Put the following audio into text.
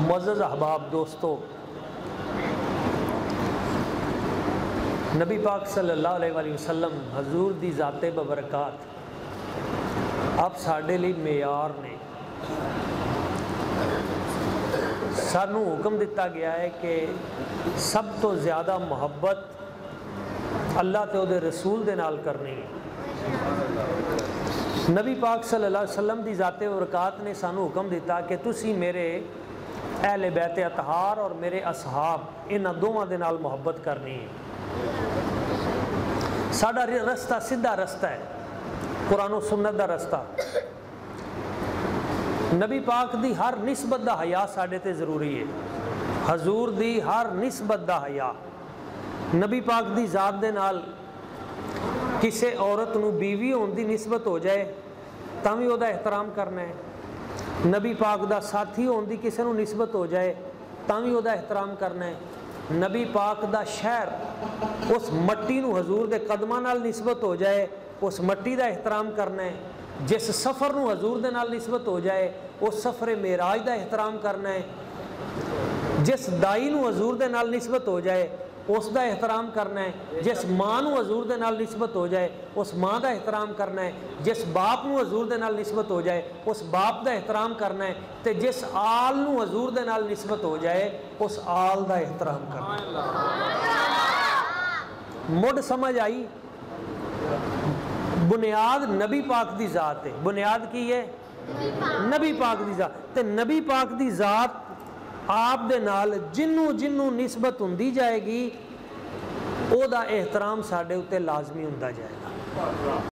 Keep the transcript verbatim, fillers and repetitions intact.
معزز احباب دوستو، نبی پاک صلی اللہ علیہ وآلہ وسلم حضور دی ذات ببرکات آپ ساڈے لئی معیار نے۔ سانو حکم دیتا گیا ہے کہ سب تو زیادہ محبت اللہ تے دے رسول دے نال کرنی ہے۔ نبی پاک صلی اللہ علیہ وسلم دی ذات ببرکات نے سانو حکم دیتا کہ تسی میرے اہل بیت اطہار اور میرے اصحاب انہاں دوواں دے نال محبت کرنی ہے۔ ساڈا رستہ سیدھا رستہ ہے، قرآن و سنت دا رستہ۔ نبی پاک دی ہر نسبت دا حیا ساڈے تے ضروری ہے، حضور دی ہر نسبت دا حیا۔ نبی پاک دی ذات دے نال کسے عورت نو بیوی ہون دی نسبت ہو جائے تاں وی او دا احترام کرنا ہے۔ نبی پاک دا ساتھی ہون دی کسے نو نسبت ہو جائے تاں وی او دا احترام کرنا ہے۔ نبی پاک دا شہر اس مٹی نو حضور دے قدماں نال نسبت ہو جائے اس مٹی دا احترام کرنا ہے۔ جس سفر نو حضور دے نال نسبت ہو جائے اس سفر معراج دا احترام کرنا ہے۔ جس دائی نو حضور دے نال نسبت ہو جائے اس دا احترام کرنا ہے۔ جس ماں نو حضور دے نال نسبت ہو جائے اس ماں دا احترام کرنا ہے۔ جس باپ نو حضور دے نال نسبت ہو جائے اس باپ دا احترام کرنا ہے۔ تے جس آل نو حضور دے نال نسبت ہو جائے اس آل دا احترام کرنا ہے۔ مڈ سمجھ آئی؟ بنیاد نبی پاک دی ذات ہے۔ بنیاد کی ہے؟ نبی پاک دی ذات۔ تے نبی پاک دی ذات آپ دے نال جنوں جنوں نسبت ہوندی جائے گی او دا احترام ساڈے اتے لازمی ہوندا جائے گا۔